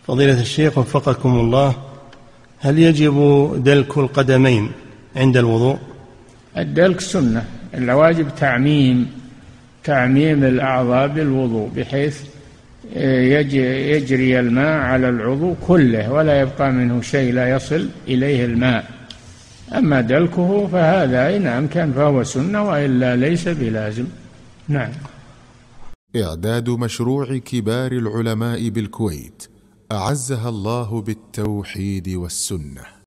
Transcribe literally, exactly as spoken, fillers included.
فضيلة الشيخ وفقكم الله، هل يجب دلك القدمين عند الوضوء؟ الدلك سنة، الواجب تعميم تعميم الأعضاء بالوضوء بحيث يجري الماء على العضو كله ولا يبقى منه شيء لا يصل إليه الماء. أما دلكه فهذا إن أمكن فهو سنة، وإلا ليس بلازم. نعم. إعداد مشروع كبار العلماء بالكويت أعزها الله بالتوحيد والسنة.